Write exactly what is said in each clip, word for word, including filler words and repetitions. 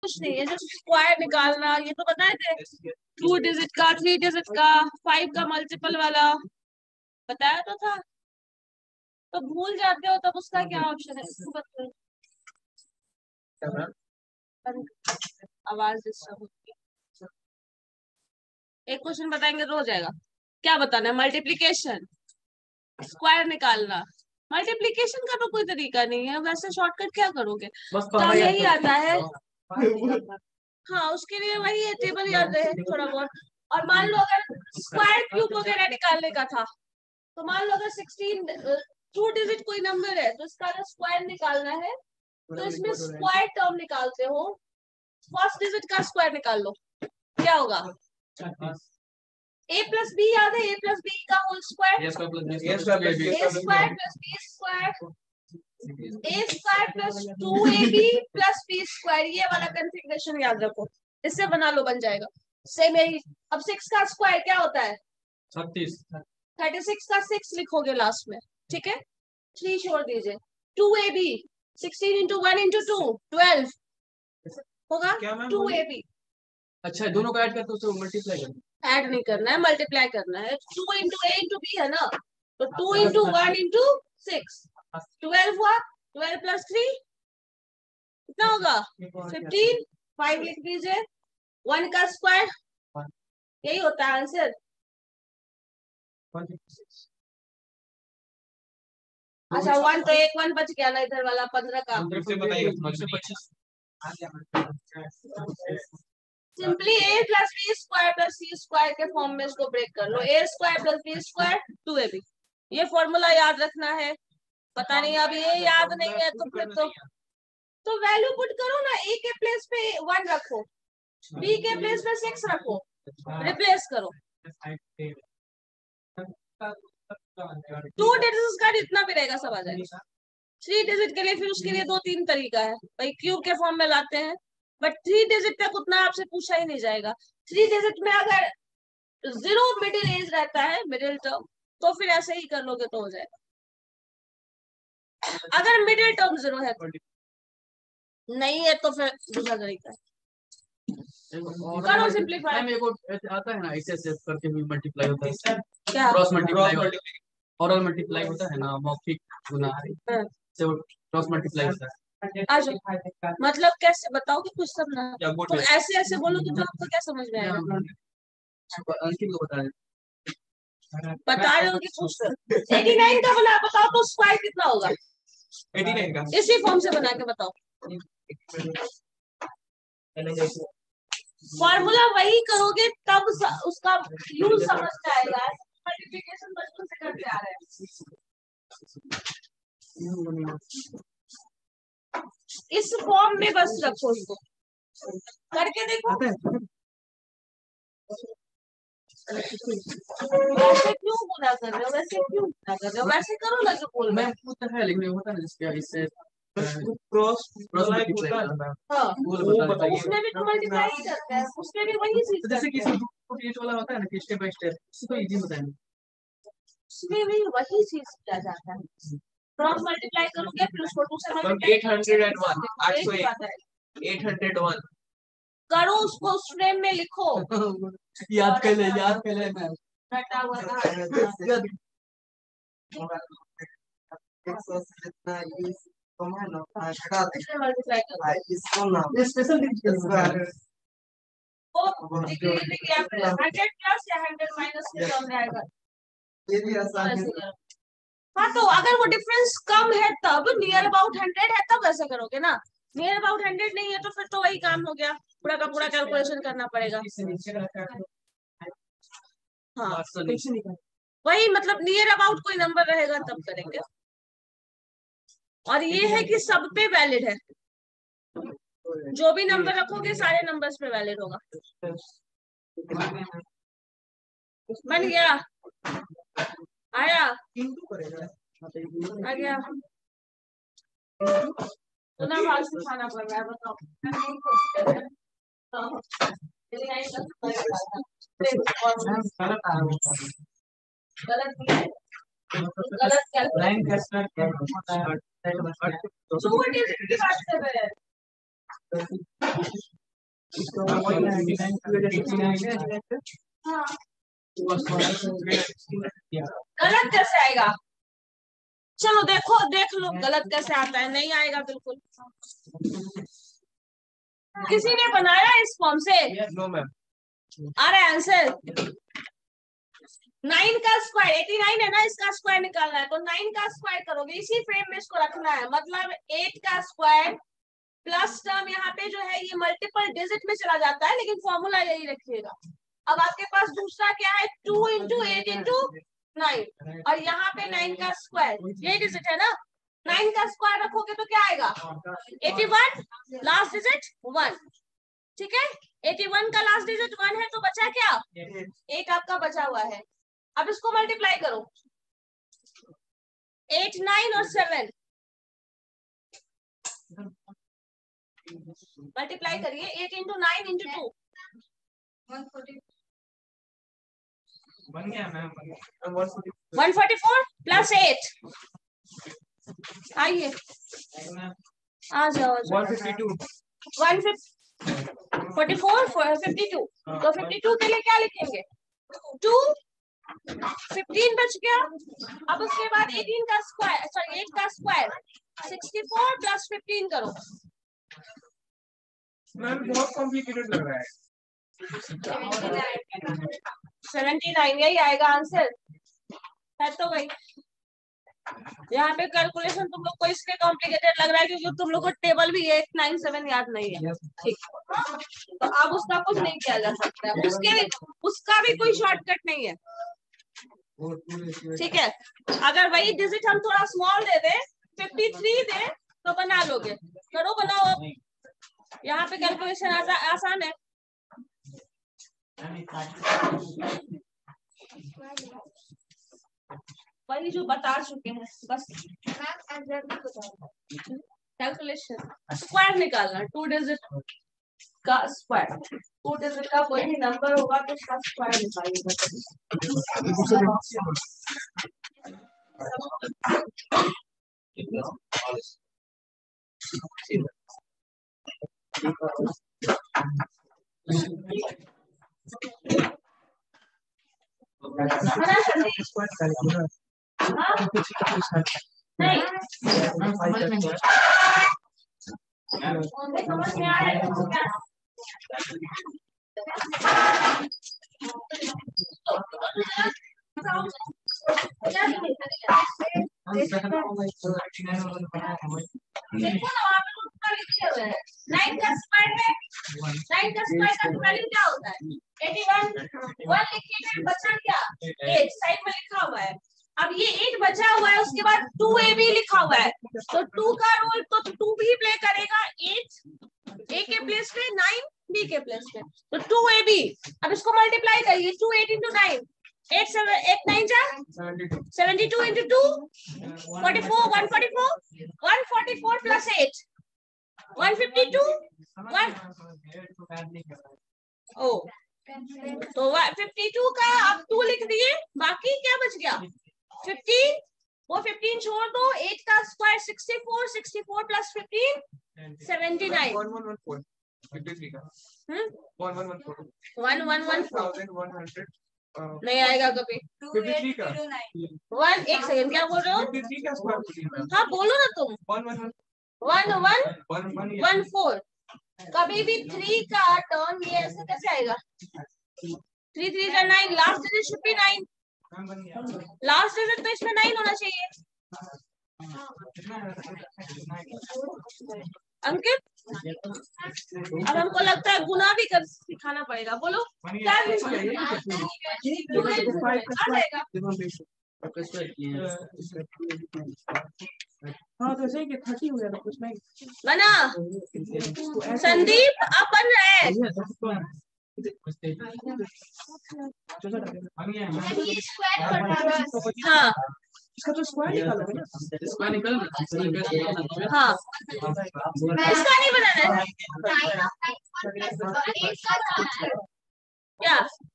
कुछ नहीं है, जो स्क्वायर निकालना ये तो बताए थे, टू डिजिट का, थ्री डिजिट का, फाइव का मल्टीपल वाला बताया तो था। तो भूल जाते हो तब उसका क्या ऑप्शन है इसको बताओ। आवाज डिस्टर्ब होती है। एक क्वेश्चन बताएंगे तो हो जाएगा। क्या बताना है? मल्टीप्लीकेशन, स्क्वायर निकालना। मल्टीप्लीकेशन का तो कोई तरीका नहीं है, वैसे शॉर्टकट क्या करोगे, तो यही आता है। हाँ उसके लिए वही है, टेबल याद रहे थोड़ा बहुत। और मान लो अगर स्क्वायर क्यूब वगैरह निकालने का था, तो मान लो अगर सिक्सटीन टू डिजिट कोई नंबर है तो इसका अगर स्क्वायर निकालना है तो इसमें स्क्वायर टर्म निकालते हो, फर्स्ट डिजिट का स्क्वायर निकाल लो, क्या होगा? a प्लस बी याद है, a प्लस बी का whole square, a square plus B square, a square plus two A B plus B square, ये वाला कॉन्फ़िगरेशन याद रखो, इससे बना लो, बन जाएगा। सेम यही। अब सिक्स का स्क्वायर क्या होता है? छत्तीस। थर्टी सिक्स का सिक्स लिखोगे लास्ट में, ठीक है, थ्री छोड़ दीजिए। Two A B, sixteen into one into two, twelve होगा, टू ए बी। अच्छा दोनों को ऐड करके उसको मल्टीप्लाई करना, ऐड नहीं करना है, मल्टीप्लाई करना है। Two into A into B है ना, तो two into one into six, twelve हुआ, ट्वेल्व प्लस थ्री कितना होगा? फिफ्टीन। फाइव लिख दीजिए, वन का स्क्वायर, यही होता है आंसर। अच्छा वन तो एक वन बच गया ना इधर वाला, पंद्रह का। Simply A plus B square plus C square के फॉर्म में इसको ब्रेक कर लो, A square plus B square two A B, ये फॉर्मूला याद रखना है। पता नहीं अब ये याद नहीं है तो फिर तो तो वैल्यू पुट करो ना, ए के प्लेस पे वन रखो, बी के प्लेस पे सिक्स रखो, रिप्लेस करो। टू डिजिट्स का जितना भी रहेगा सब आ जाएगा। थ्री डिजिट के लिए फिर उसके लिए दो तीन तरीका है भाई, क्यूब के फॉर्म में लाते हैं, बट थ्री डिजिट तक उतना आपसे पूछा ही नहीं जाएगा। थ्री डिजिट में अगर जीरो मिडिल एज रहता है, मिडिल टर्म, तो फिर ऐसे ही कर लोगे तो हो जाएगा। अगर मिडिल टर्म जीरो है तो नहीं है तो फिर दूसरा तरीका करो, सिंपलीफाई। मेरे को आता है ना, ऐसे ऐसे करके भी मल्टीप्लाई होता है, क्या क्रॉस मल्टीप्लाई होता है, ऑरल मल्टीप्लाई होता है ना, मौखिक गुना से क्रॉस मल्टीप्लाई होता है। अच्छा मतलब कैसे बताओगे कुछ सब ना, तुम ऐसे ऐसे बोलोगे तो आपको क्या समझ में आएगा? अंकित को बता दे, बता रहे हो कि कुछ एटी नाइन का बना बताओ तो स्क्वायर कितना होगा? एटी नाइन का इसी फॉर्म से बना के बताओ। फॉर्मूला वही करोगे तब उसका यूज समझ में आएगा। मल्टीप्लिकेशन बचपन से करते आ रहे हैं, इस फॉर्म में बस रखो, इसको करके देखो। वैसे क्यों गुना कर रहे हो, वैसे क्यों गुना कर रहे हो, वैसे करो ना जो बोल रहे मैं है, लेकिन होता है इसके इससे क्रॉस मल्टीप्लाई होता है। हाँ, वो बताइए, उसमें भी तो मल्टीप्लाई ही करते हैं, उसमें भी वही चीज जैसे किसी ये वाला होता है ना कि स्टेप बाय स्टेप, इसको इजी बताएंगे, उसमें भी वही चीज किया जाता है। क्रॉस मल्टीप्लाई करोगे फिर उसको टू से multiply eight hundred and one, आठ सौ एक, एट हंड्रेड वन करो, उसको उस फ्रेम में लिखो। याद कर ले, याद कर ले, मैं बैठा हुआ था मल्टीप्लाई करो, स्पेशल वो हंड्रेड प्लस या हंड्रेड माइनस के टर्म में आएगा। ये भी आसान है। हाँ तो अगर वो डिफरेंस कम है तब, नियर अबाउट हंड्रेड है तब ऐसा करोगे ना, नियर अबाउट हंड्रेड नहीं है तो फिर तो वही काम हो गया, पूरा का पूरा कैलकुलेशन करना पड़ेगा। हाँ वही मतलब नियर अबाउट कोई नंबर रहेगा तब करेंगे। और ये है कि सब पे वैलिड है, जो भी नंबर रखोगे सारे नंबर्स पे वैलिड होगा। बन गया, आया आ गया, इतना फास्ट खाना पड़ रहा है बताओ। गलत गलत गलत कैसे आएगा? चलो देखो देख लो गलत कैसे आता है। नहीं आएगा बिल्कुल। किसी ने बनाया इस फॉर्म से? No ma'am. आ रहा है आंसर? नाइन का स्क्वायर एटी नाइन है ना, इसका स्क्वायर निकालना है तो नाइन का स्क्वायर करोगे, इसी फ्रेम में इसको रखना है। मतलब एट का स्क्वायर प्लस टर्म यहाँ पे जो है ये मल्टीपल डिजिट में चला जाता है, लेकिन फॉर्मूला यही रखिएगा। अब आपके पास दूसरा क्या है? Two into eight into nine, और यहाँ पे नाइन का स्क्वायर, ये डिजिट है ना, नाइन का स्क्वायर रखोगे तो क्या आएगा? Eighty one, last digit one. ठीक है, एटी वन का लास्ट डिजिट वन है तो बचा क्या? एट आपका बचा हुआ है। अब इसको मल्टीप्लाई करो, एट नाइन और सेवन मल्टीप्लाई करिए। Eight into nine into two बन गया ma'am. One forty four plus eight, आइए आ जाओ। One fifty two one forty four fifty two, तो फिफ्टी टू के लिए क्या लिखेंगे? टू, फिफ्टीन बच गया। अब उसके बाद एटीन का स्क्वायर, सॉरी एट का square, sixty four plus fifteen करो। मैम बहुत कॉम्प्लिकेटेड लग रहा है। सेवेंटी नाइन, यही आएगा आंसर है। तो भाई यहाँ पे कैलकुलेशन तुम लोग को इसलिए कॉम्प्लिकेटेड लग रहा है क्योंकि तुम लोग को टेबल भी एट नाइन सेवन याद नहीं है। ठीक, तो अब उसका कुछ नहीं किया जा सकता है, उसके उसका भी कोई शॉर्टकट नहीं है। ठीक है, अगर वही डिजिट हम थोड़ा स्मॉल दे दे, फिफ्टी थ्री दे तो बना लोगे। करो बनाओ, अब यहाँ पे कैलकुलेशन आसा, आसान है। वही जो बता चुके हैं बस। कैलकुलेशन स्क्वायर निकालना, टू डिजिट का स्क्वायर, टू डिजिट का कोई भी नंबर होगा तो उसका स्क्वायर निकालिएगा। नहीं समझ में आ रहा है क्या? देखो ना वहाँ पे उत्तर लिखे हुए हैं। नाइन का स्क्वायर है, नाइन का स्क्वायर का वैल्यू क्या होता है? Eighty one. वन लिखिए, बचा क्या? एट, साइड में लिखा हुआ है। अब ये एट बचा हुआ है, उसके बाद टू ए बी लिखा हुआ है, तो टू का रोल तो टू भी प्ले करेगा। एट ए के प्लेस पे, नाइन बी के प्लेस पे, तो टू ए बी। अब इसको मल्टीप्लाई करिए, two eight into nine, eight seven eight nine जा seventy two into two forty four, one forty four, one forty four plus eight, one fifty two, one O तो fifty to का आप to लिख दिए, बाकी क्या बच गया? फिफ्टीन, वो फिफ्टीन छोड़ दो, एट का square sixty four, sixty four plus fifteen seventy nine, one one one four fifty three का one one one four one one one thousand one hundred नहीं आएगा कभी। फिफ्टी थ्री का वन, एक सेकंड क्या बोल रहे हो? फिफ्टी थ्री का स्क्वायर। हाँ बोलो ना तुम। One one one one one one one four, कभी भी थ्री का टर्न ये ऐसे कैसे आएगा? थ्री थ्री का nine, last digit should be nine, last digit तो इसमें नाइन होना चाहिए। अंकित अब हमको लगता है गुना भी कर सिखाना पड़ेगा। बोलो क्या आ जाएगा? हाँ तो ऐसे ही थर्टी हो गया कुछ नहीं बना। संदीप अब बन रहा है। हाँ इसका तो स्क्वायर निकाला है ना, स्क्वायर निकल हाँ इसका नहीं बनाना है क्या?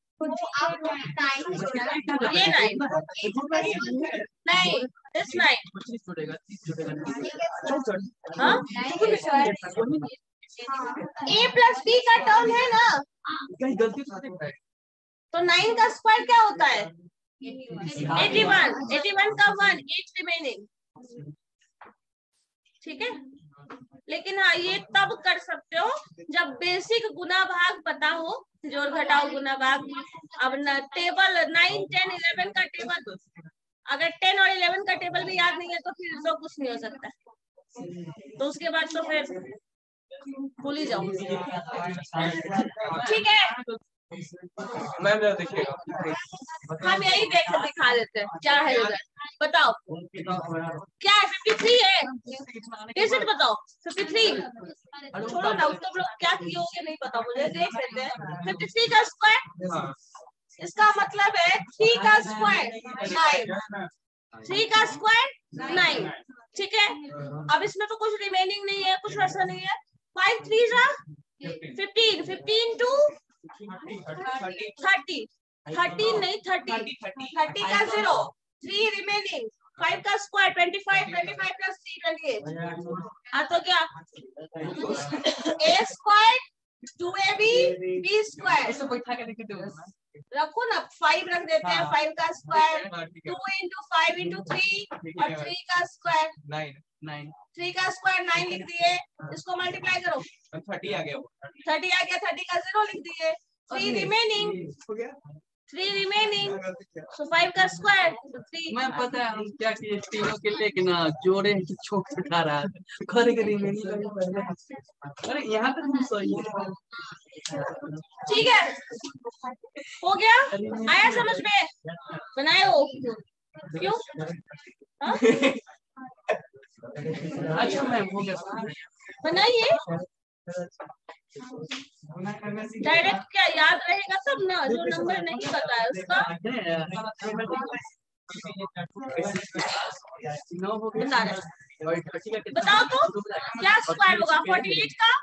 ये नाइन नहीं, दिस नाइन। हाँ ए प्लस बी का टर्म है ना, कहीं गलती से तो नाइन का स्क्वायर क्या होता है? एटी वन, एटी वन का वन, एट रिमेनिंग। ठीक है, लेकिन हाँ ये तब कर सकते हो जब बेसिक गुना भाग पता हो, जोड़ घटाओ गुना भाग। अब न, टेबल नाइन टेन इलेवन का टेबल, अगर टेन और इलेवन का टेबल भी याद नहीं है तो फिर तो कुछ नहीं हो सकता, तो उसके बाद तो फिर भूल ही जाओ। ठीक है मैम देखिएगा, हम यही देख दिखा देते हैं क्या है रिजल्ट। बताओ क्या है? फिफ्टी थ्री है, डिजिट बताओ। फिफ्टी थ्री छोड़ो ना, तुम लोग क्या किए होगे नहीं पता मुझे, देख लेते हैं। फिफ्टी थ्री का स्क्वायर, इसका मतलब है थ्री का स्क्वायर नाइन, थ्री का स्क्वायर नाइन। ठीक है, अब इसमें तो कुछ रिमेनिंग नहीं है, कुछ वैसा नहीं है। फाइव थ्री जा fifteen, fifteen two thirty, thirteen नहीं थर्टी, थर्टी का जीरो, थ्री रिमेनिंग, फाइव का square twenty five, twenty five plus three twenty eight. हाँ तो क्या A square two A B B square रखो ना, फाइव रख देते हैं। फाइव का square two into five into three और थ्री का स्क्वायर नाइन, नाइन थ्री का स्क्वायर नाइन लिख दिए। इसको मल्टीप्लाई करो, थर्टी आ गया, थर्टी आ गया, थर्टी का जीरो लिख दिए। Three remaining, three remaining, so five का स्क्वायर थ्री। मैं पता है हम क्या किए तीनों के, लेकिन जोड़े कि छोट उठा रहा है घर के रिमेनिंग। अरे यहाँ तक हम सही है। ठीक है, हो गया, आया समझ में? बनाए हो क्यों? हाँ? अच्छा मैम हो गया, बनाइए। डायरेक्ट क्या याद रहेगा तब ना, जो नंबर नहीं पता है उसका बता रहे। बताओ तो क्या स्क्वायर होगा फोर्टी एट का?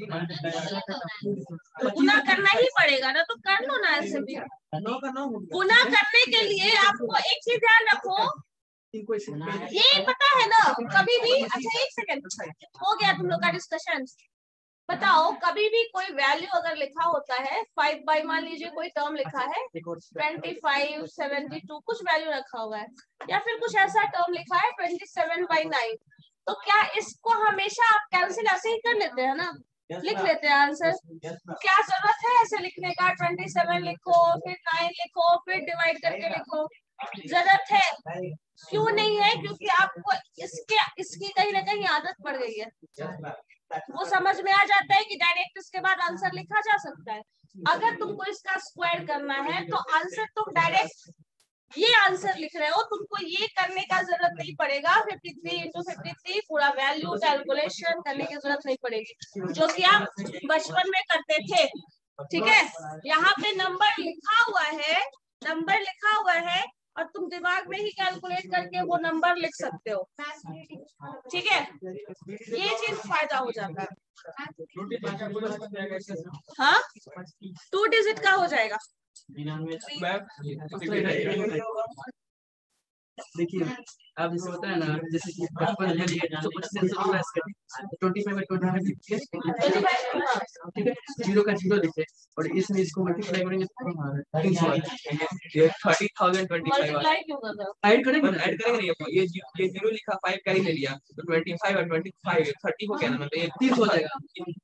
गुना करना ही पड़ेगा ना, तो कर लो ना ऐसे भी। गुना करने के लिए आपको एक चीज ध्यान रखो, ये पता है ना कभी भी। अच्छा एक सेकंड, हो गया तुम लोग का डिस्कशन। बताओ कभी भी कोई वैल्यू अगर लिखा होता है, फाइव बाई मान लीजिए कोई टर्म लिखा है ट्वेंटी फाइव सेवेंटी टू, कुछ वैल्यू रखा हुआ है, या फिर कुछ ऐसा टर्म लिखा है ट्वेंटी सेवन बाई नाइन, तो क्या इसको हमेशा आप कैंसिल ऐसे ही कर लेते हैं ना, लिख लेते हैं आंसर? क्या जरूरत है ऐसे लिखने का? ट्वेंटी सेवन लिखो फिर नाइन लिखो फिर डिवाइड करके लिखो, जरूरत है? क्यों नहीं है? क्योंकि आपको इसके इसकी कहीं ना कहीं आदत पड़ गई है, वो समझ में आ जाता है कि डायरेक्ट इसके बाद आंसर लिखा जा सकता है। अगर तुमको इसका स्क्वायर करना है तो आंसर तुम डायरेक्ट ये आंसर लिख रहे हो, तुमको ये करने का जरूरत नहीं पड़ेगा। Fifty three into fifty three पूरा वैल्यू कैलकुलेशन करने की जरूरत नहीं पड़ेगी, जो कि आप बचपन में करते थे। ठीक है, यहाँ पे नंबर लिखा हुआ है, नंबर लिखा हुआ है और तुम दिमाग में ही कैलकुलेट करके वो नंबर लिख सकते हो। ठीक है, ये चीज फायदा हो जाता है। हाँ, टू डिजिट का हो जाएगा। देखिए आप जैसे बताया ना, जैसे कि बचपन में जो कुछ सेंसर हुआ इसका ट्वेंटी फाइव ट्वेंटी फाइव ठीक है, जीरो का जीरो लिखे और इसमें इसको मल्टीप्लाई करेंगे तो ये thirty thousand twenty five multiply क्यों कर रहे हो? ऐड करेंगे ऐड करेंगे नहीं, ये ये जीरो लिखा, फाइव का ही ले लिया तो ट्वेंटी फाइव और ट्वेंटी फाइव थर्टी हो गया ना, मतलब ये तीस हो जाएगा।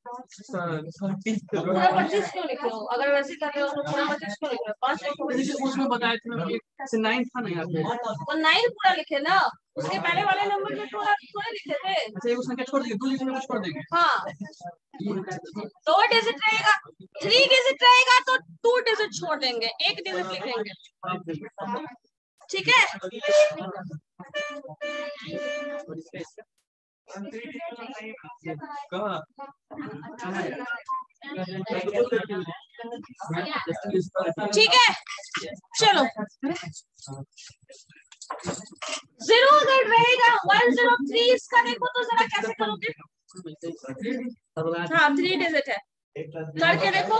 पूरा पच्चीस क्यों लिख रहे हो? अगर वैसे कर रहे हो तो पूरा पच्चीस क्यों लिख रहे हो? पांच लिखो। उसमें बताया था नाइन था ना यहाँ पे, तो नाइन पूरा लिखे ना, उसके पहले वाले नंबर में थोड़ा थोड़े लिखे थे। अच्छा एक संख्या छोड़ देंगे, दो डिजिट में छोड़ देंगे। हाँ, दो डिजिट रहेगा, थ्री डिजिट रहेगा तो टू डिजिट छोड़ देंगे, एक डिजिट लिखेंगे। ठीक है, ठीक है, चलो जीरो अगर रहेगा वन जीरो थ्री, इसका देखो तो जरा कैसे करोगे? हाँ थ्री डिजिट है, करके देखो,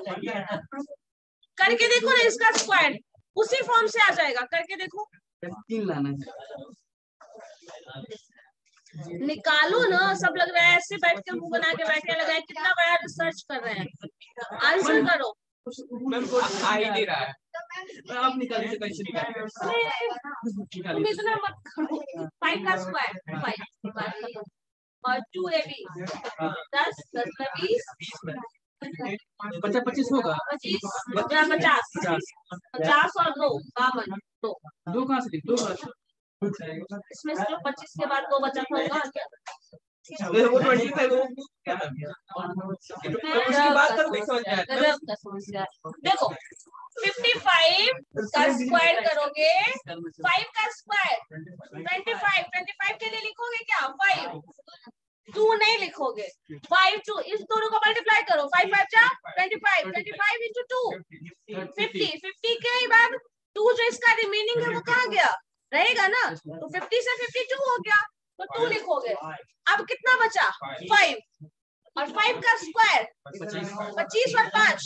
करके देखो ना, इसका स्क्वायर उसी फॉर्म से आ जाएगा, करके देखो। तीन लाना है, निकालो ना, सब लग रहा है ऐसे बैठ के मुंह बना के बैठे लगा है कितना बड़ा रिसर्च कर रहे हैं। आंसर करो। मैम को आ ही नहीं रहा है, आप निकाल के कैसे निकालेंगे? तुम इतना मत करो। फाइव का स्क्वायर फाइव और टू ए बी दस दस में बीस पचास पच्चीस होगा, पच्चीस पचास पचास पचास और दो बावन दो दो कहाँ से दो कहाँ से? इसमें से पच्चीस के बाद दो बचा होगा क्या? वो ट्वेंटी फाइव क्या उसकी बात करो नहीं समझ में आया। गजब का समस्या। देखो फिफ्टी फाइव का स्क्वायर करोगे, फाइव का square twenty five twenty five के लिए लिखोगे क्या? फाइव टू नहीं लिखोगे, फाइव टू इस दोनों को मल्टीप्लाई करो, फाइव फाइव जा twenty five twenty five into two fifty fifty के बाद टू जो इसका रिमेनिंग है वो कहाँ गया? रहेगा ना, तो फिफ्टी से फिफ्टी टू हो गया तो टू लिखोगे। अब कितना बचा? फाइव और फाइव का स्क्वायर पच्चीस और पांच।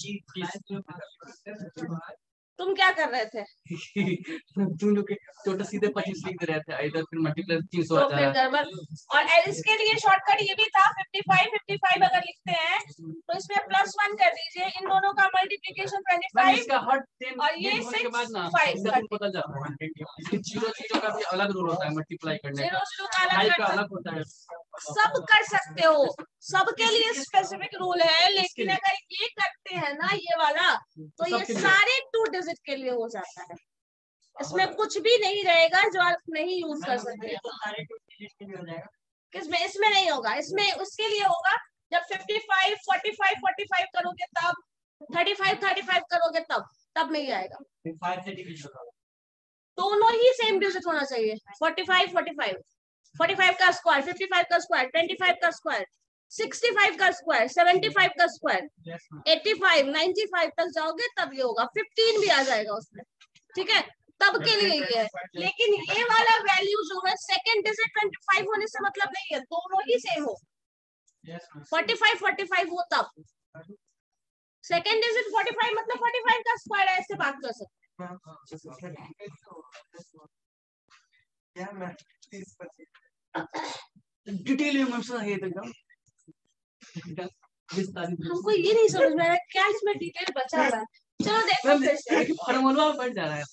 तुम क्या कर रहे थे? तुम लोग टोटल सीधे पच्चीस लिख रहे थे, इधर फिर मल्टीप्लाई तीन सौ तो फिर गड़बड़। और इसके लिए शॉर्टकट ये भी था, फिफ्टी फाइव फिफ्टी फाइव अगर लिखते हैं तो इसमें प्लस वन कर दीजिए, इन दोनों का मल्टीप्लिकेशन ट्वेंटी फाइव और ये सिक्स फाइव बदल जाता है। जीरो जीरो का भी अलग रूल होता है मल्टीप्लाई करने जीरो का, जीरो का अलग कर अलग होता है। सब कर सकते हो, सबके लिए स्पेसिफिक रूल है, लेकिन अगर ये करते हैं ना ये वाला तो ये सारे टू डिजिट के लिए हो जाता है। इसमें कुछ भी नहीं रहेगा जो आप नहीं यूज कर सकते। किसमें? इसमें नहीं होगा, इसमें उसके लिए होगा जब fifty five forty five forty five करोगे तब, थर्टी फाइव थर्टी फाइव करोगे तब तब नहीं आएगा। दोनों ही सेम डिजिट होना चाहिए, forty five forty five forty five का स्क्वायर फिफ्टी फाइव का स्क्वायर ट्वेंटी फाइव का स्क्वायर सिक्सटी फाइव का स्क्वायर सेवेंटी फाइव का square eighty five ninety five तक जाओगे तब ये होगा, फिफ्टीन भी आ जाएगा उसमें, ठीक है, तब के लिए ये है। लेकिन ये वाला वैल्यू जो है सेकंड डिजिट ट्वेंटी फाइव होने से मतलब नहीं है, दोनों ही सेम हो, फोर्टी फाइव फोर्टी फाइव हो तब। सेकंड डिजिट फोर्टी फाइव मतलब फोर्टी फाइव का स्क्वायर है, ऐसे बात कर सकते डिटेल में है एकदम। हमको ये नहीं समझ में आ रहा क्या इसमें डिटेल बचा रहा है। चलो देखो फिर से फॉर्मूला बढ़ जा रहा है,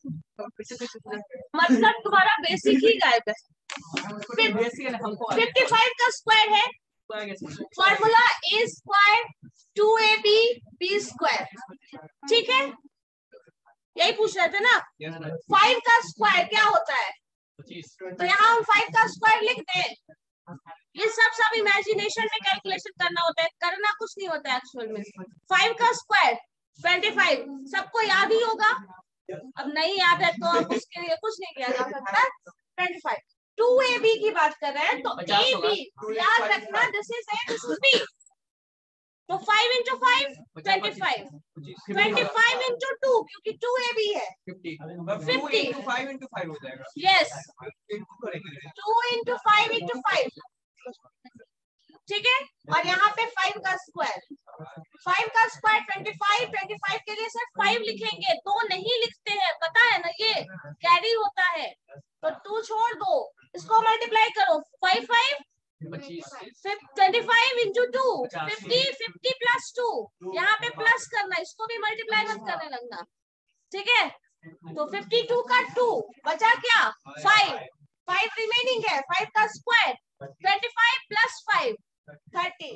मतलब तुम्हारा बेसिक ही गायब है। फिफ्टी फाइव का स्क्वायर है, formula A square two A B B square, ठीक है, यही पूछ रहे थे ना। फाइव का स्क्वायर क्या होता है? तो यहाँ हम फाइव का स्क्वायर लिख दें। ये सब सब इमेजिनेशन में कैलकुलेशन करना होता है, करना कुछ नहीं होता है एक्चुअल में। फाइव का स्क्वायर ट्वेंटी फाइव सबको याद ही होगा, अब नहीं याद है तो अब उसके लिए कुछ नहीं किया जा सकता। Twenty five two A B की बात कर रहे हैं तो ए बी याद रखना, this is A this is B, तो five into five twenty five twenty five into two क्योंकि टू ए बी है फिफ्टी फाइव इंटू फाइव हो जाएगा। Yes two into five into five, ठीक है। और यहाँ पे फाइव का स्क्वायर फाइव का square twenty five twenty five के लिए सिर्फ फाइव लिखेंगे, दो नहीं लिखते हैं, पता है ना, ये कैरी होता है तो टू छोड़ दो, इसको मल्टीप्लाई करो five five twenty five into two fifty fifty plus two, यहाँ पे प्लस करना, इसको भी मल्टीप्लाई मत करने लगना, ठीक है। तो फिफ्टी टू का टू बचा क्या? फाइव फाइव रिमेनिंग है, फाइव का square twenty five plus five thirty.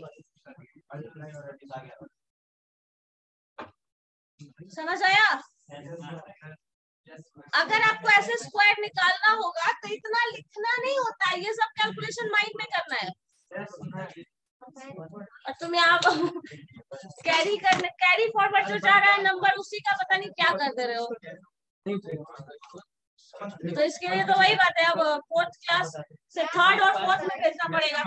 समझ आया? अगर आपको ऐसे स्क्वायर निकालना होगा तो इतना लिखना नहीं होता है, ये सब कैलकुलेशन माइंड में करना है। और तुम यहाँ कैरी करने कैरी फॉरवर्ड जो जा रहा है नंबर, उसी का पता नहीं क्या कर दे रहे हो। तो इसके लिए तो वही बात है, अब फोर्थ क्लास से थर्ड और फोर्थ में भेजना पड़ेगा।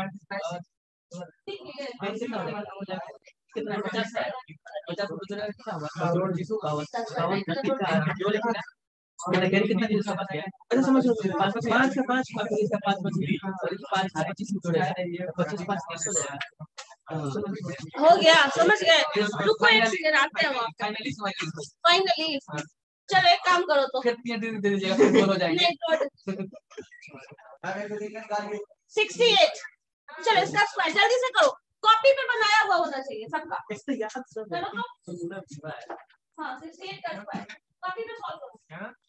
कितना दिन का है? अच्छा समझ लो, पाँच पाँच का पाँच का पाँच पाँच पच्चीस पच्चीस पाँच तीस हो जाएगा। हो गया, समझ गए? रुको एक सेकंड, आते हैं फाइनली फाइनली चलो एक काम करो तो फिर दे दीजिएगा, फिर हो जाएंगे। Sixty eight. चलो इसका स्क्वायर जल्दी से करो, कॉपी पे बनाया हुआ होना चाहिए सबका। चलो तो हाँ सिक्सटी एट का स्क्वायर कॉपी पे सॉल्व करो।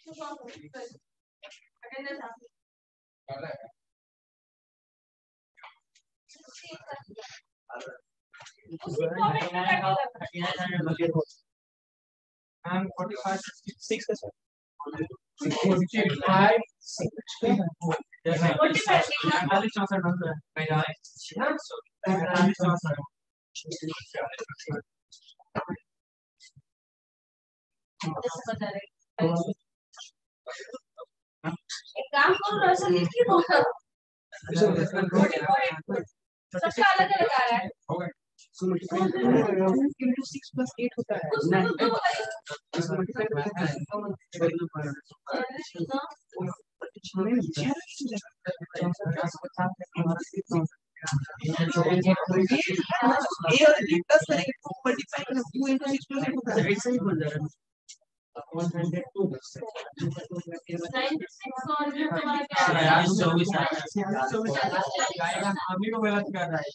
अटेंडेंस आप उसी फॉर्मेट में करना। I'm forty-five, six का सर। forty-five, six. forty-five चालीस चौसठ होता है। मैं यार चालीस चौसठ। एक काम करो रसम लिख के दो। सबका अलग अलग आ रहा है। into six plus eight होता है nine. one hundred two. अभी को गलत कर रहा है।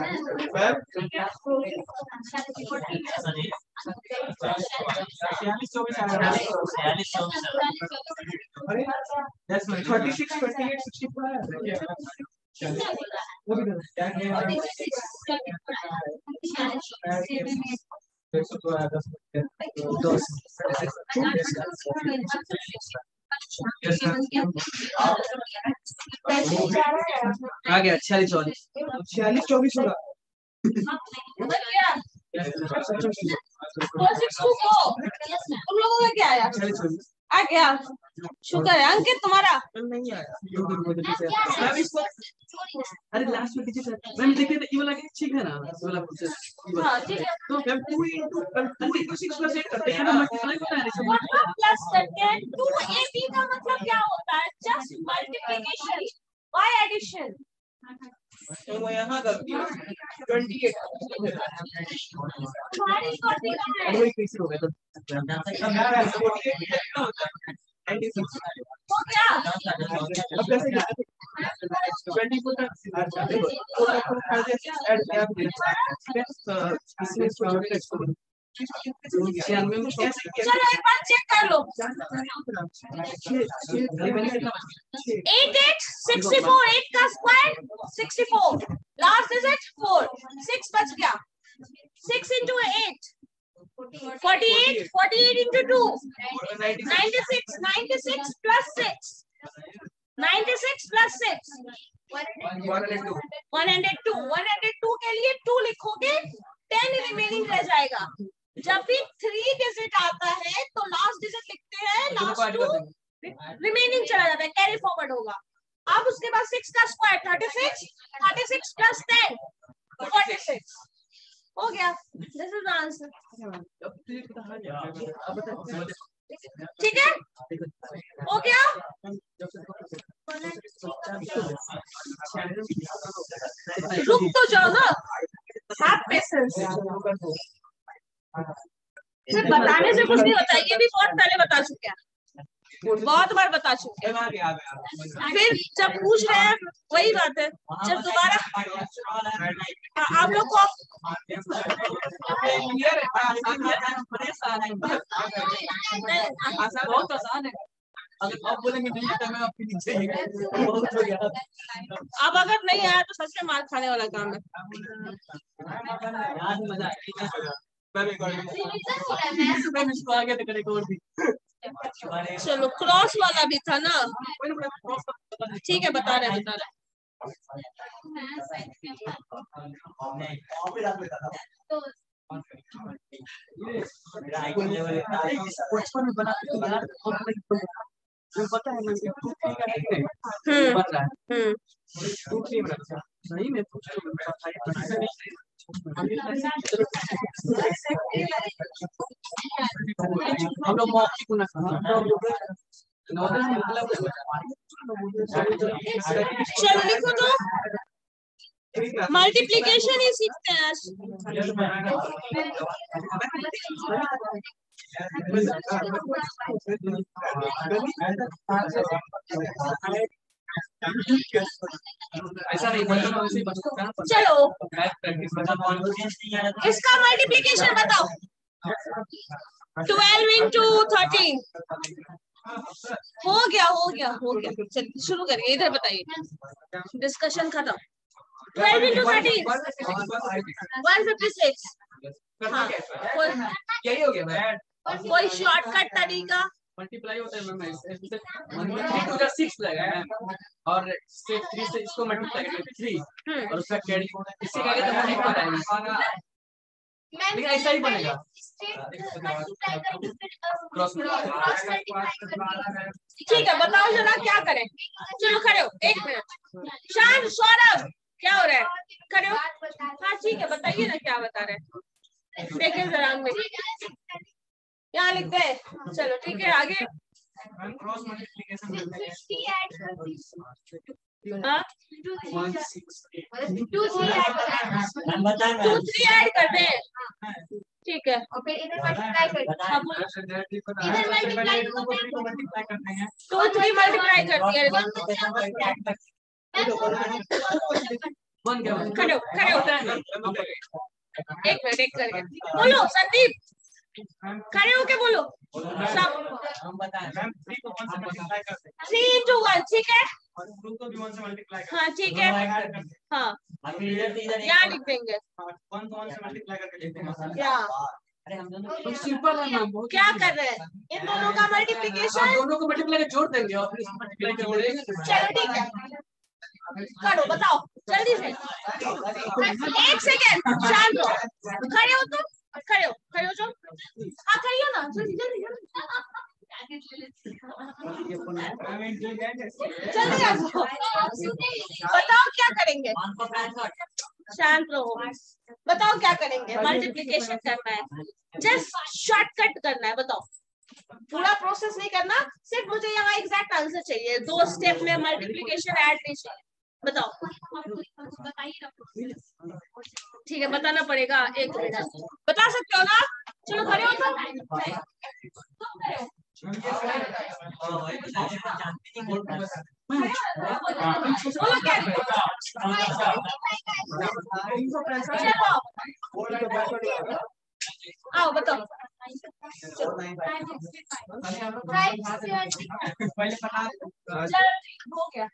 That's right. thirty-six, twenty-eight, sixty-five. आ गया छियालीस चौबीस छियालीस चौबीस होगा। तुम लोगों का क्या आया? आ गया। शुक्र है अंकित तुम्हारा नहीं आया। अरे लास्ट में डिजिट मैम देखिए तो ये वाला ठीक है ना, ये वाला प्रोसेस। हाँ ठीक है। तो हम two into two into six plus eight करते हैं ना, मल्टीप्लाई होता है ना। प्लस करके टू एटी का मतलब क्या होता है? Just multiplication by addition. तो वो यहाँ गलती है। twenty-eight हमारी कॉपी का है। वही कैसे हो गया तो तो क्या? अब कैसे क्या twenty-four तक इसमें चलो एक बार चेक कर लो। Eight eight sixty four, eight का square sixty four, last digit four, six बच गया। Six into eight forty eight, forty eight into two ninety six, ninety six plus six, ninety six plus six one hundred two, one hundred two के लिए to लिखोगे, ten remaining रह जाएगा। जब भी three digit आता है तो लास्ट डिजिट लिखते हैं, लास्ट टू रिमेनिंग चला जाता है, कैरी फॉरवर्ड होगा। अब उसके बाद सिक्स का square thirty six, thirty six plus ten forty six हो गया। This is answer. ठीक है हो गया। रुक तो जाओ ना, हैव पेशेंस। सिर्फ बताने से कुछ नहीं होता है, ये भी बहुत पहले बता चुके हैं, बहुत बार बता चुके हैं। फिर जब पूछ रहे हैं वही बात है, जब दोबारा आप लोग को बहुत आसान है। अगर आप बोलेंगे नहीं तो मैं आपके नीचे ही बहुत हो गया। अब अगर नहीं आया तो सच में मार खाने वाला काम है। मजा आगे तो करेगा और भी। चलो क्रॉस वाला भी था ना, ठीक है बता रहे बता रहे। बचपन में बना यार पता है मैं नहीं मैं हम लोग मौखिक ना चलो लिखो तो मल्टीप्लिकेशन ही सीखते हैं आज। ऐसा नहीं बचता, ऐसे ही बचता है। चलो मैथ प्रैक्टिस बचा। इसका मल्टीप्लिकेशन बताओ। ट्वेल्व इंटू थर्टीन हो गया हो गया हो गया। चलिए शुरू करिए, इधर बताइए, डिस्कशन खत्म। Twelve into thirteen one fifty six. हाँ यही हो गया मैम। कोई शॉर्टकट तरीका? मल्टीप्लाई होता है मैम, इससे थ्री टू जा सिक्स लगेगा मैम, और से थ्री से इसको मल्टीप्लाई करके थ्री और उसका कैरी इससे क्या कहते हैं बताएंगे, लेकिन ऐसा ही बनेगा। ठीक है बताओ जरा क्या करें। चलो खड़े हो, एक मिनट। शान, सौरभ क्या हो रहा है? खड़े हो। हाँ ठीक है बताइए ना क्या बता रहे हैं। देखिए जरा में यहाँ लिखते हैं। चलो ठीक है आगे। क्रॉस मल्टीप्लिकेशन हाँ टू थ्री ऐड कर दे। ठीक है और फिर इधर मल्टीप्लाई कर इधर मल्टीप्लाई करते हैं। टू थ्री मल्टीप्लाई कर दिया। खड़े हो खड़े हो, एक मिनट एक करके बोलो। संदीप खड़े होके बोलो सब। थ्री इंटू वन ठीक है। हाँ ठीक है। हाँ यहाँ लिख देंगे क्या? सिंपल है मैम, बहुत क्या कर रहे हैं? इन दोनों का मल्टीप्लिकेशन, दोनों को मल्टीप्लाई जोड़ देंगे और फिर इसको मल्टीप्लाई कर देंगे। चलो ठीक है करो बताओ जल्दी से। एक सेकेंड शांत हो, खड़े हो तुम, खड़े हो खड़े हो जाओ। हाँ खड़े हो ना जल्दी जल्दी जल्दी आ जाओ। बताओ क्या करेंगे? शांत रहो, बताओ क्या करेंगे? मल्टीप्लिकेशन करना है, जस्ट शॉर्टकट करना है। बताओ पूरा प्रोसेस नहीं करना, सिर्फ मुझे यहाँ एग्जैक्ट आंसर चाहिए। दो स्टेप में मल्टीप्लिकेशन ऐड नहीं चाहिए। बताओ ठीक है बताना पड़ेगा। एक मिनट बता सकते हो ना? चलो खड़े हो तो बोलो क्या? आओ बताओ। हो गया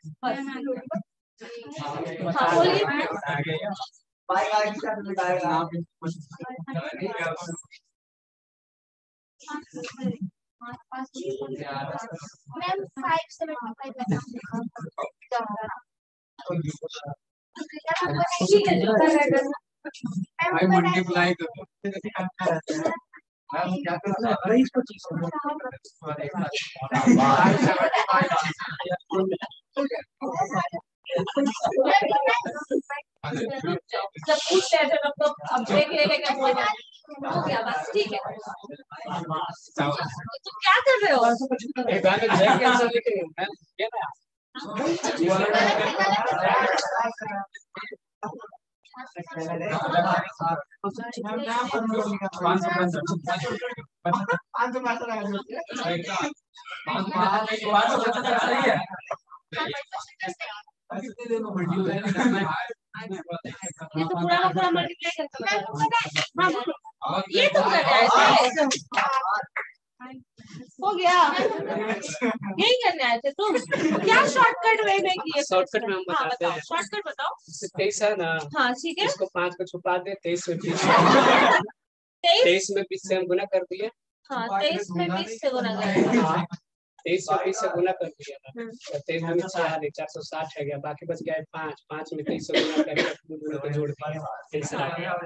हाँ बोलिए। Ma'am five seventy five multiply क्या करता है इसको चीज जब पूछते हैं तो अब ब्रेक ले लेके बोल हो गया बस ठीक है। तुम क्या कर रहे हो? एक गाने ब्रेक कैंसिल लिख रही हूं ये ना। ये तो पूरा का पूरा मल्टीप्लाई करके हाँ ये तो कर रहे थे। हो गया यही करने आए थे तुम? क्या शॉर्टकट वे में किए? शॉर्टकट में हम बताते हैं। शॉर्टकट बताओ। तेईस है ना, हाँ ठीक है। इसको पाँच को छुपा दे, तेईस में बीस तेईस तेईस में बीस से हम गुना कर दिए। हाँ तेईस में बीस से गुना कर तेईस में बीस से गुना कर दिया ना, तेईस में चार चार सौ साठ है गया, बाकी बच गया है पाँच। पाँच में तेईस से गुना करके जोड़ दिया, आंसर आ गया।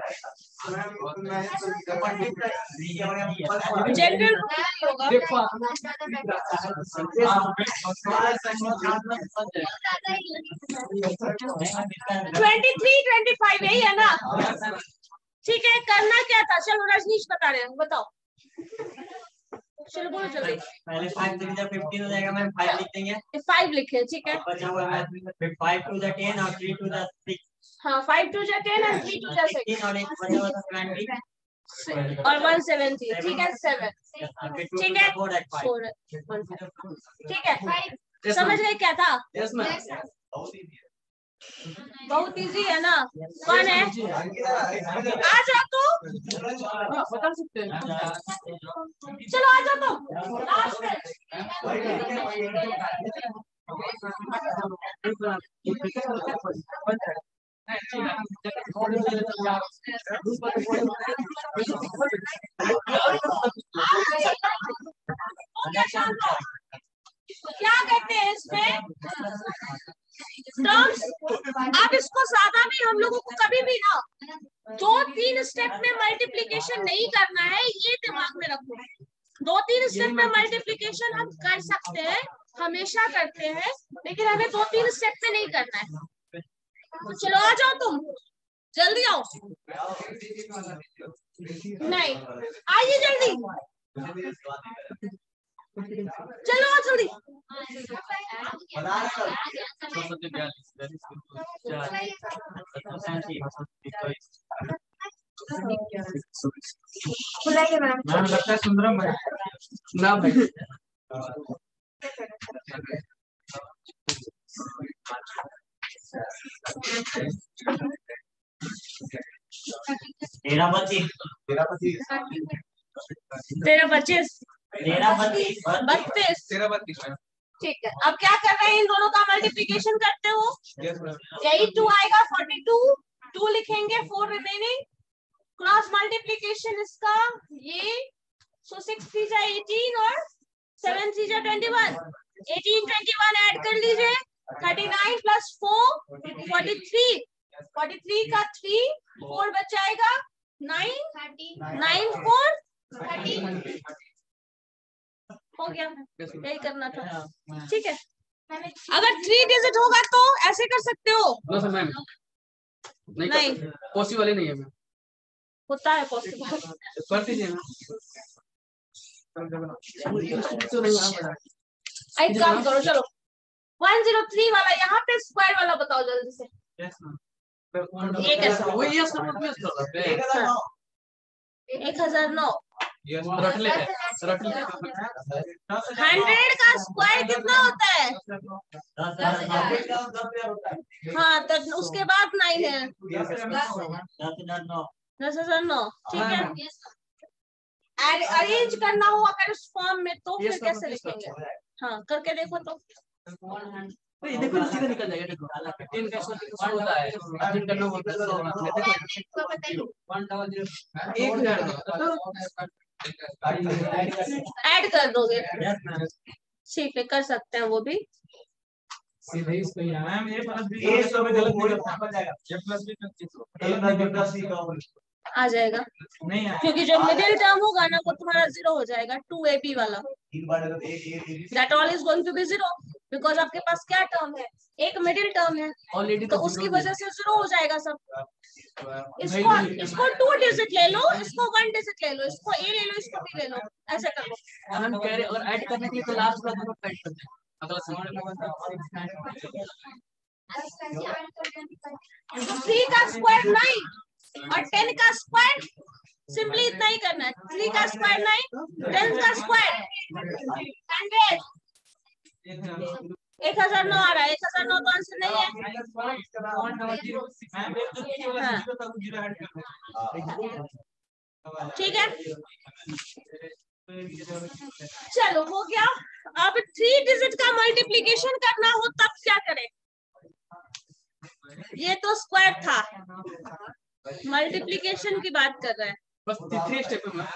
जनरल होगा। ट्वेंटी थ्री ट्वेंटी फाइव यही है ना? ठीक है करना क्या था? चलो रजनीश बता रहे हैं बताओ। चलो बोलो जल्दी। पहले फाइव थ्री जा फिफ्टीन हो जाएगा मैम, फाइव लिख देंगे। फाइव लिखे ठीक है। बचा हुआ है फाइव टू जा टेन और थ्री टू जा सिक्स। हाँ फाइव टू जा टेन और थ्री टू जा सिक्स और एक बचा हुआ था ट्वेंटी और वन सेवेंटी ठीक है। सेवन ठीक है फोर ठीक है। समझ गए क्या था? Yes ma'am. बहुत इजी है ना? कौन है? आ जाओ तो, बता सकते हैं। चलो आ जाओ तो लास्ट में। क्या कहते हैं इसमें टर्म्स? अब इसको ज्यादा भी हम लोगों को कभी भी ना दो तीन स्टेप में मल्टीप्लिकेशन नहीं करना है, ये दिमाग में रखो। दो तीन स्टेप में मल्टीप्लिकेशन हम कर सकते हैं, हमेशा करते हैं, लेकिन हमें दो तीन स्टेप में नहीं करना है। चलो आ जाओ तुम, जल्दी आओ। नहीं आइए जल्दी, चलो आओ जल्दी। मैम लगता है सुंदरम भाई ना भाई। तेरह पच्चीस तेरह पच्चीस तेरह पच्चीस तेरह बत्तीस बत्तीस तेरह बत्तीस मैम। ठीक है। अब क्या कर रहे हैं, इन दोनों का मल्टीप्लिकेशन करते हो। Yes ma'am. यही टू आएगा, फोर्टी टू, टू लिखेंगे, फोर रिमेनिंग, क्रॉस मल्टीप्लिकेशन इसका ये, सो सिक्स थ्री जा एटीन और सेवन थ्री जा twenty one, eighteen twenty one add कर लीजिए, thirty nine plus four forty three, forty three का थ्री, फोर बचाएगा, नाइन, नाइन फोर थर्टी, हो गया। यही करना था, ठीक है। अगर थ्री डिजिट होगा तो ऐसे कर सकते हो। नो सर मैम, नहीं, नहीं। पॉसिबल ही नहीं है मैम। होता है पॉसिबल। कर दीजिए मैम। एक काम करो, चलो वन जीरो थ्री वाला यहाँ पे स्क्वायर वाला बताओ जल्दी से। Yes ma'am. ये कैसा? वही यस मैम, यस मैम। एक हजार नौ। यस रट ले रट ले। हंड्रेड का स्क्वायर कितना होता है? हाँ, तो उसके बाद नाइन है, दस हजार नौ दस हजार नौ। ठीक है, अरेंज करना हो अगर उस फॉर्म में तो फिर कैसे लिखेंगे? हाँ करके देखो तो। ये देखो सीधा निकल जाएगा। देखो टेन का स्क्वायर होता है, अरेंज करना होता है। एक हजार ऐड कर दोगे, ठीक है, कर सकते हैं वो भी। सीधे इसको यहाँ मैम ये प्लस बी ये सब में गलत नहीं करना जाएगा। ये प्लस बी पच्चीस आ जाएगा, नहीं है, क्योंकि जो मिडिल टर्म होगा ना वो तुम्हारा जीरो हो जाएगा, टू ए बी वाला। That all is going to be zero, because आपके पास क्या टर्म है, एक मिडिल टर्म है, ऑलरेडी तो उसकी वजह से जीरो हो जाएगा सब। इसको इसको टू डिजिट ले लो, इसको वन डिजिट ले लो, इसको ए ले लो, इसको बी ले लो, ऐसे कर लो। हम कह रहे अगर ऐड करने के लिए तो लास्ट वाला दोनों ऐड करते हैं। अगला सवाल थ्री का स्क्वायर नाइन और टेन का स्क्वायर सिंपली इतना ही करना है। थ्री का स्क्वायर नाइन, टेन का स्क्वायर हंड्रेड, एक हजार नौ आ रहा है। एक हजार नौ तो आंसर नहीं है। हाँ। ठीक है, चलो हो गया। अब थ्री डिजिट का मल्टीप्लिकेशन करना हो तब क्या करें? ये तो स्क्वायर था, मल्टीप्लिकेशन की बात कर रहे हैं। बस थ्री स्टेप में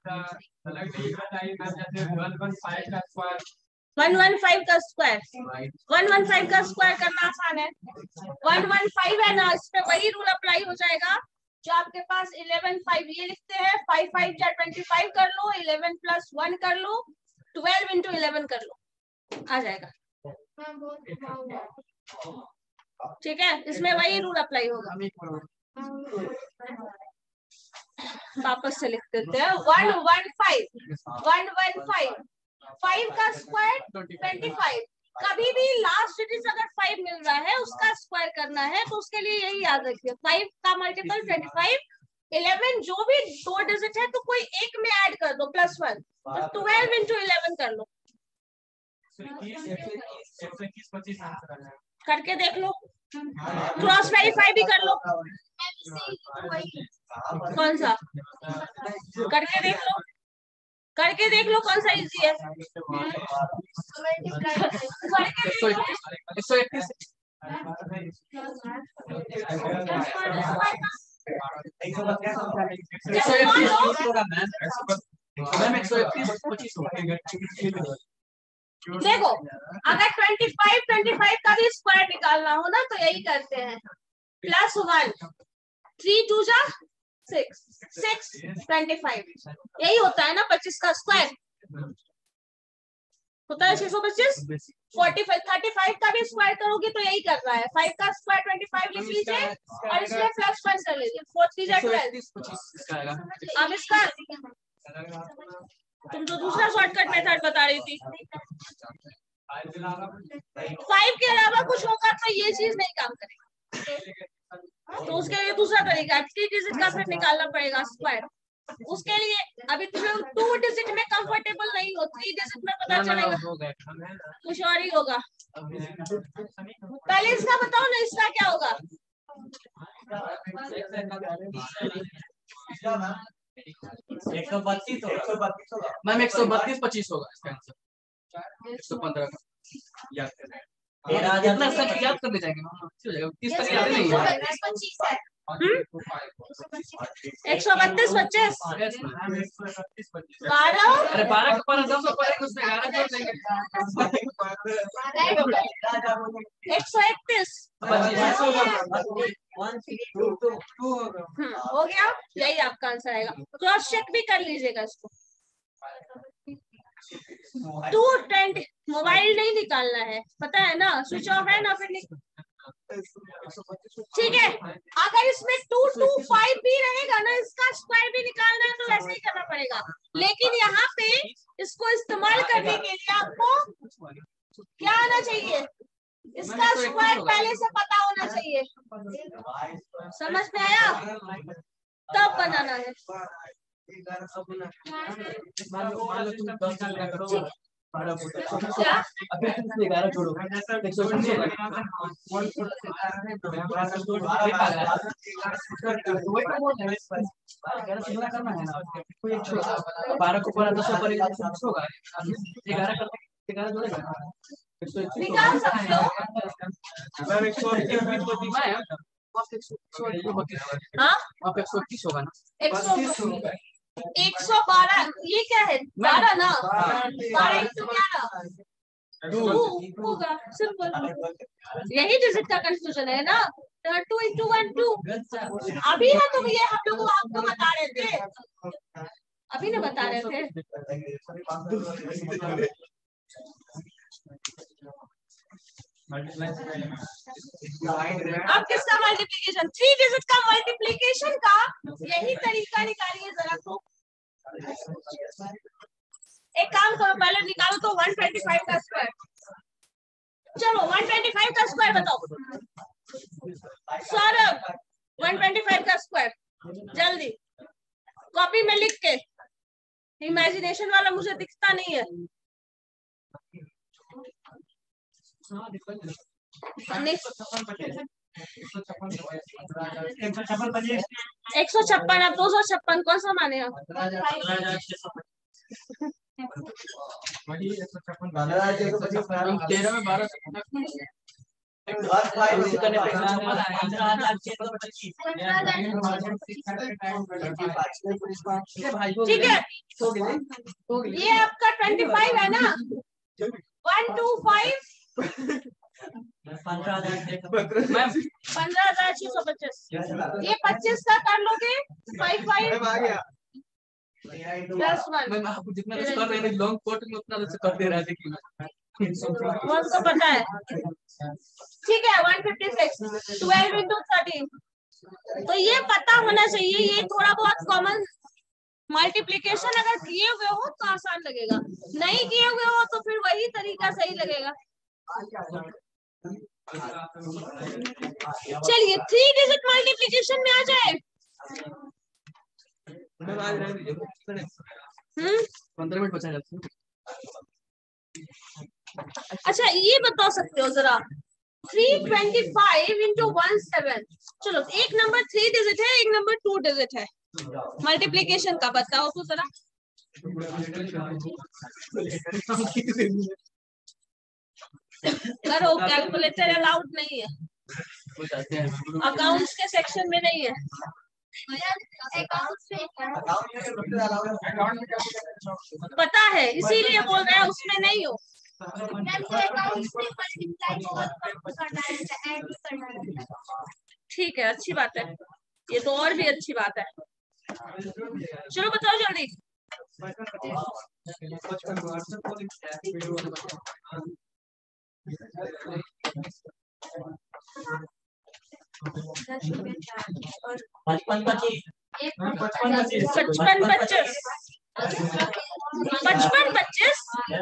वन वन फाइव का स्क्वायर, वन वन फाइव का स्क्वायर करना आसान है। वन वन फाइव है ना, इस पे वही रूल अप्लाई हो जाएगा जो आपके पास इलेवन फाइव ये लिखते हैं। फाइव फाइव या ट्वेंटी फाइव कर लो, इलेवन प्लस वन कर लो, ट्वेल्व इंटू इलेवन कर लो, आ जाएगा। ठीक है, इसमें वही रूल अप्लाई होगा। वापस से लिख देते हैं, one one five, one one five, five का स्क्वायर ट्वेंटी फाइव। कभी भी लास्ट डिजिट अगर फाइव मिल रहा है उसका स्क्वायर करना है तो उसके लिए यही याद रखिए, फाइव का मल्टीपल ट्वेंटी फाइव, इलेवन जो भी दो डिजिट है तो कोई एक में ऐड कर दो प्लस वन, तो ट्वेल्व इंटू इलेवन कर लो। करके देख लो, क्रॉस वेरीफाई भी कर लो। कौन सा करके देख लो, करके देख लो कौन सा इजी है। करके देख लो। देखो अगर ट्वेंटी फाइव ट्वेंटी फाइव का भी स्क्वायर निकालना हो ना तो यही करते हैं, प्लस वन, थ्री टू जा सिक्स, सिक्स ट्वेंटी फाइव, यही होता है ना पच्चीस का स्क्वायर होता है छह सौ पच्चीस। फोर्टी फाइव थर्टी फाइव का भी स्क्वायर करोगे तो यही कर रहा है, फाइव का स्क्वायर ट्वेंटी फाइव लिख लीजिए और इसमें प्लस वन कर लीजिए, फोर थ्री जा ट्वेल्व। अब इसका तुम तो दूसरा शॉर्टकट मेथड बता रही थी, फाइव के अलावा कुछ होगा तो ये चीज नहीं काम करेगी, तो उसके लिए दूसरा तरीका थ्री डिजिट का फिर निकालना पड़ेगा स्क्वायर। उसके लिए अभी तुम्हें टू डिजिट में कंफर्टेबल नहीं हो, थ्री डिजिट में पता चलेगा कुछ और ही होगा। पहले इसका बताओ ना, इसका क्या होगा? एक सौ बत्तीस होगा मैम, एक सौ बत्तीस पच्चीस होगा इसका आंसर। एक सौ पंद्रह का कितना सब याद कर ले जाएंगे, तीस तक याद नहीं है। एक सौ बत्तीस पच्चीस बारह, अरे बारह के ऊपर दस ऊपर उसमें ग्यारह जोड़ देंगे, एक सौ इकतीस हो गया, यही आपका आंसर आएगा। क्रॉस चेक भी कर लीजिएगा इसको। टू टेंट मोबाइल नहीं निकालना है, पता है ना, स्विच ऑफ है ना, फिर ठीक है। अगर इसमें टू टू फाइव भी रहेगा ना, इसका स्क्वायर भी निकालना है तो वैसे ही करना पड़ेगा, लेकिन यहाँ पे इसको इस्तेमाल करने के लिए आपको क्या आना चाहिए, इसका स्क्वायर पहले से पता होना चाहिए। समझ में आया? तब बनाना है। ग्यारह जोड़ो, एक सौ बारह को पूरा दस होगा, ग्यारह करते ग्यारह जोड़ेगा निकाल सकते हो। हाँ आप एक सौ इक्कीस होगा ना, एक सौ एक सौ बारह, ये क्या है? बारह ना, बारह इंटू ग्यारह होगा, सिंपल। यही डिजिट का कंफ्यूजन है ना, टू इंटू वन टू। अभी है तो ये हम लोग आपको बता रहे थे, अभी ना बता रहे थे। अब किसका मल्टीप्लिकेशन? थ्री डिजिट का मल्टीप्लिकेशन का यही तरीका निकालिए जरा। तो एक काम करो, पहले निकालो तो वन ट्वेंटी फाइव का स्क्वायर। चलो वन ट्वेंटी फाइव का स्क्वायर बताओ सौरभ, वन ट्वेंटी फाइव का स्क्वायर जल्दी कॉपी में लिख के। इमेजिनेशन वाला मुझे दिखता नहीं है। एक सौ छप्पन, अब दो सौ छप्पन कौन सा माने? तेरह में बारह ठीक है, ये आपका ट्वेंटी फाइव है ना, वन टू फाइव पंद्रह पंद्रह हजार छह सौ पच्चीस। ये पच्चीस का कर लोगे, फाइव फाइव प्लस वन। मैं आपको जितना कुछ कर रहे थे लॉन्ग कोट में उतना कुछ कर दे रहा है, वो तो पता है। ठीक है, one fifty six twelve into thirteen, तो ये पता होना चाहिए। ये थोड़ा बहुत कॉमन मल्टीप्लिकेशन अगर किए हुए हो तो आसान लगेगा, नहीं किए हुए हो तो फिर वही तरीका सही लगेगा। चलिए थ्री डिजिट मल्टीप्लिकेशन में आ जाए। पंद्रह मिनट बचा जाते हैं। अच्छा ये बता सकते हो जरा, three twenty five into one seven, चलो एक नंबर थ्री डिजिट है, एक नंबर टू डिजिट है, मल्टीप्लीकेशन का बताओ तो जरा। करो, कैलकुलेटर अलाउड नहीं है, अकाउंट्स के सेक्शन में नहीं है। पता है इसीलिए बोल रहे हैं, उसमें नहीं हो। ठीक है, अच्छी बात है, ये तो और भी अच्छी बात है। चलो बताओ जल्दी। पचपन पच्चीस पचपन पच्चीस पचपन पच्चीस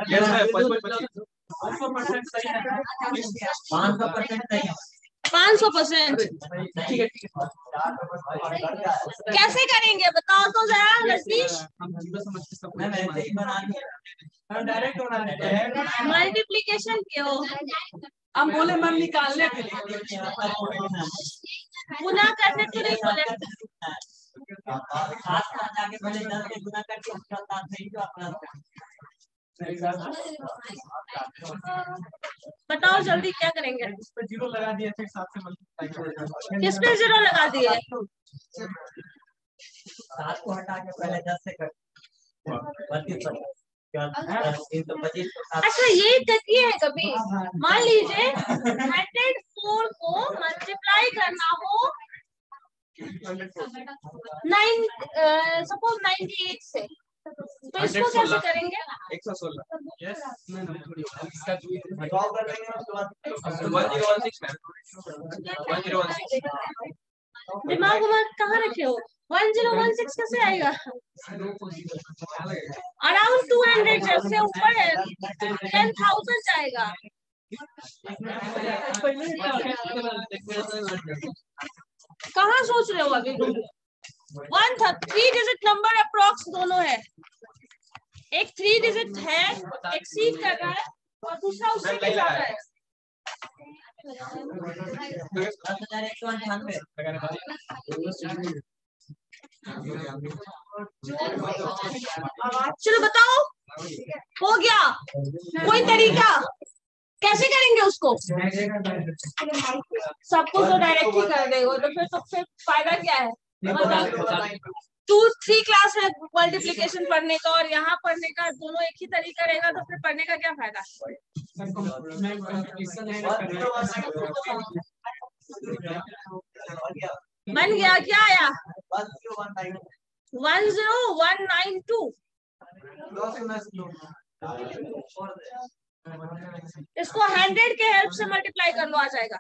पाँच सौ परसेंट सही है। पाँच सौ परसेंट कैसे करेंगे बताओ तो जरा रजनीश। मल्टीप्लीकेशन क्यों? हम बोले मैम निकालने के लिए, गुना करने तो नहीं बोले। जाके पहले दस से गुना करके उसका साथ नहीं जो अपना बताओ जल्दी क्या करेंगे? इस पे जीरो लगा दिए थे, सात से मल्टीप्लाई किस पे जीरो लगा दिए? सात को हटा के पहले दस से कर बत्तीस पच्चीस। अच्छा यही तकिए है कभी, मान लीजिए हंड्रेड फोर को मल्टीप्लाई करना हो नाइन सपोज नाइन्टी एट से, तो इसको कैसे करेंगे? एक सौ सोलह दिमाग उमाग कहाँ रखे हो? वन जीरो वन सिक्स कैसे आएगा? अराउंड टू हंड्रेड से ऊपर है, टेन थाउजेंड जाएगा। कहाँ सोच रहे हो अभी? वन था थ्री डिजिट नंबर अप्रॉक्स दोनों है, एक थ्री डिजिट है एक्सीड कर रहा है और दूसरा उससे भी ज्यादा है। दस हजार एक सौ अंठानवे। चलो बताओ, हो गया कोई तरीका? कैसे करेंगे उसको? सबको तो डायरेक्ट ही कर देगा, तो फिर सबसे फायदा क्या है? टू थ्री क्लास है मल्टीप्लिकेशन पढ़ने का और यहाँ पढ़ने का, दोनों एक ही तरीका रहेगा, तो फिर पढ़ने का क्या फायदा? बन गया क्या आया? One zero one nine two. इसको हंड्रेड के हेल्प से मल्टीप्लाई कर लो, आ जाएगा।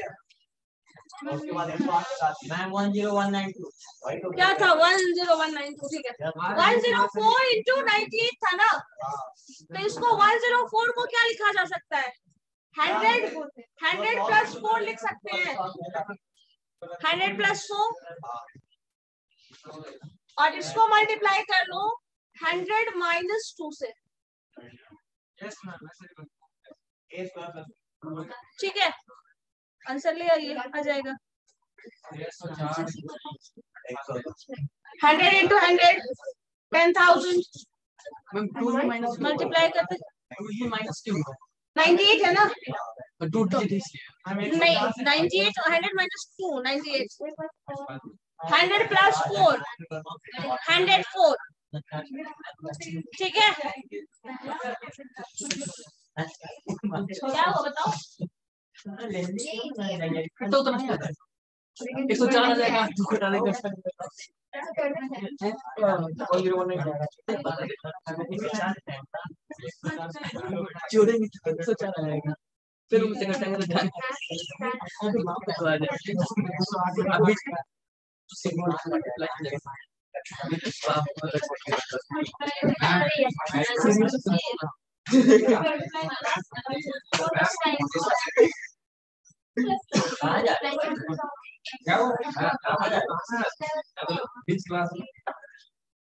Ma'am one zero one nine two क्या था? One zero one nine two, ठीक है। One zero four into ninety eight था ना, तो इसको वन जीरो फोर को क्या लिखा जा सकता है? हंड्रेड हंड्रेड प्लस फोर लिख सकते हैं, हंड्रेड प्लस फोर, और इसको मल्टीप्लाई कर लो हंड्रेड माइनस टू से। ठीक है, आंसर ले आइए, आ जाएगा। Hundred into hundred ten thousand, multiply करते माइनस टू नाइन्टी एट है ना? टू नहीं, ninety eight hundred minus two ninety eight, hundred plus four hundred four. ठीक है, क्या हो बताओ? तो तो नहीं आता, एक सौ चार आ जाएगा, दो को डालेंगे जोड़ेंगे एक सौ चार आ जाएगा, फिर उसे घटाएंगे तो आ जाएगा।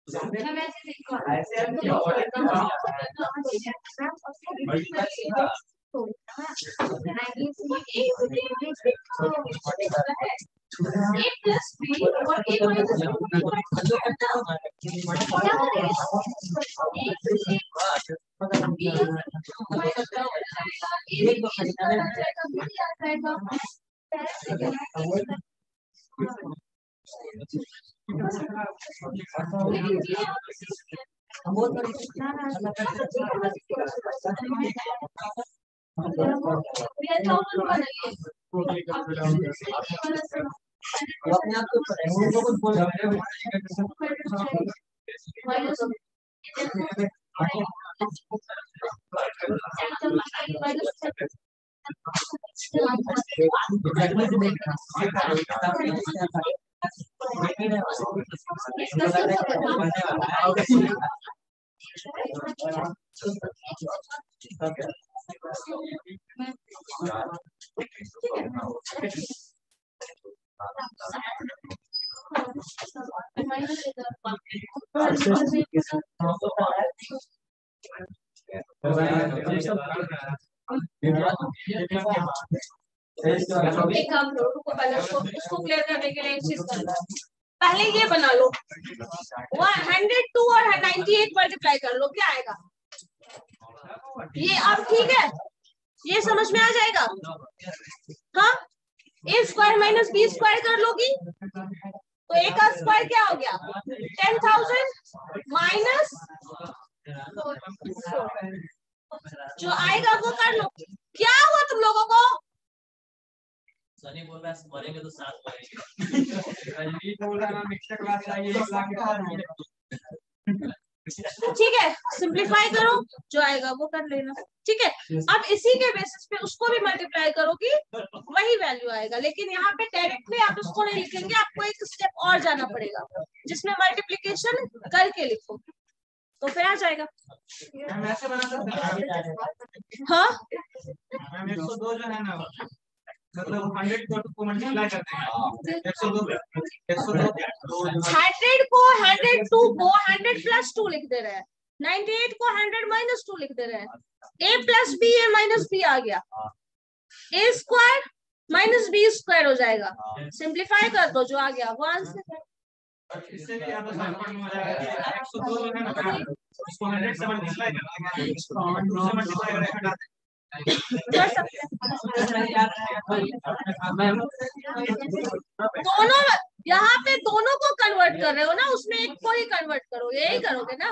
एक काम करो, रुको पहले इसको इसको क्लियर करने के लिए एक चीज कर लो। पहले ये बना लो, हंड्रेड टू और नाइनटी एट मल्टीप्लाई कर लो, क्या आएगा ये? अब ठीक है, ये समझ में आ जाएगा। हाँ, A square minus B square कर लोगी तो ए का स्क्वायर क्या हो गया? टेन थाउजेंड माइनस जो आएगा वो कर लो। क्या हुआ तुम लोगों को? सनी बोल रहा है मरेंगे तो साथ मरेंगे। बोल रहा है मिक्सर क्लास चाहिए एक लाख। ठीक है, सिंप्लीफाई करो, जो आएगा वो कर लेना। ठीक है, अब इसी के बेसिस पे उसको भी मल्टीप्लाई करोगी, वही वैल्यू आएगा। लेकिन यहाँ पे डायरेक्टली आप उसको नहीं लिखेंगे, आपको एक स्टेप और जाना पड़ेगा जिसमें मल्टीप्लिकेशन करके लिखो, तो फिर आ जाएगा। हाँ, एक सौ दो जो है ना, मतलब हंड्रेड को मल्टीप्लाई करते हैं एक सौ दो एक सौ दो हंड्रेड को हंड्रेड टू को हंड्रेड प्लस टू लिख दे रहे हैं, नाइनटी एट को हंड्रेड माइनस टू लिख दे रहे हैं। A plus B, A minus B आ गया, A square minus B square हो जाएगा। सिंप्लीफाई कर दो, जो आ गया वो आंसर है। इससे भी ज्यादा आसान हो जाएगा। एक सौ दो जो है ना, उसको हंड्रेड से मल्टीप्लाई करना है, कर सकते दोनों, यहाँ पे दोनों को कन्वर्ट कर रहे हो ना, उसमें एक को ही कन्वर्ट करो, यही करोगे ना।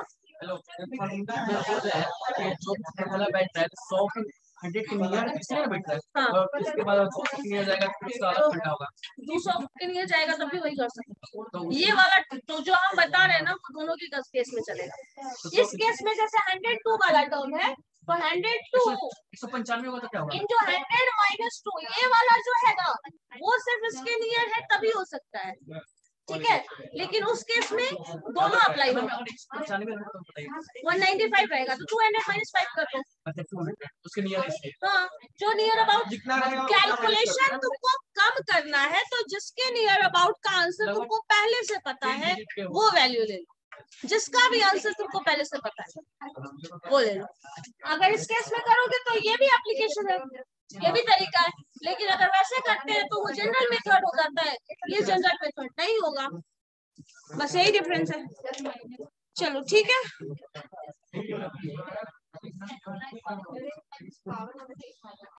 हंड्रेड के नियर किसने बैठ रहा है, हाँ, और उसके बाद दो सौ के नियर जाएगा तो उसका अलग फंडा होगा। दो सौ के लिए जाएगा तब भी वही कर सकते हो। ये वाला तो जो हम बता रहे हैं ना, वो दोनों की केस में चलेगा। इस केस में जैसे हंड्रेड टू वाला टर्म है, तो हंड्रेड टू एक सौ पंचानवे होगा तो क्या होगा? इंटू हंड्रेड माइनस टू, ये वाला जो है ना वो सिर्फ इसके नियर है तभी हो सकता है। ठीक है, लेकिन उस केस में दोनों अप्लाई होगा। वन नाइनटी फाइव रहेगा तो टू हंड्रेड माइनस फाइव कर दो, उसके नियर। हाँ, जो नियर अबाउट कैलकुलेशन तुमको कम करना है, तो जिसके नियर अबाउट का आंसर तुमको पहले से पता है वो वैल्यू ले लो, जिसका भी आंसर तुमको पहले से पता है वो ले लो। अगर इस केस में करोगे तो ये भी एप्लीकेशन है, ये भी तरीका है। लेकिन अगर वैसे करते हैं तो वो जनरल मेथड हो जाता है, ये जनरल मेथड नहीं होगा, बस यही डिफरेंस है। चलो ठीक है।